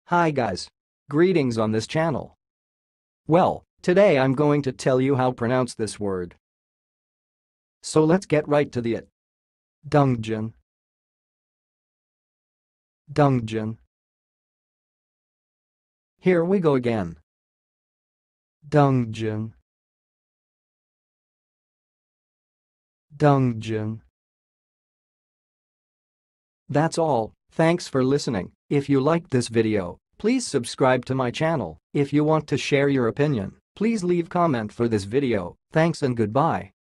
Hi guys. Greetings on this channel. Well, today I'm going to tell you how to pronounce this word. So let's get right to it. Dungjen. Dungjen. Here we go again. Dungjen. Dungjen. That's all. Thanks for listening. If you liked this video, please subscribe to my channel. If you want to share your opinion, please leave comment for this video. Thanks and goodbye.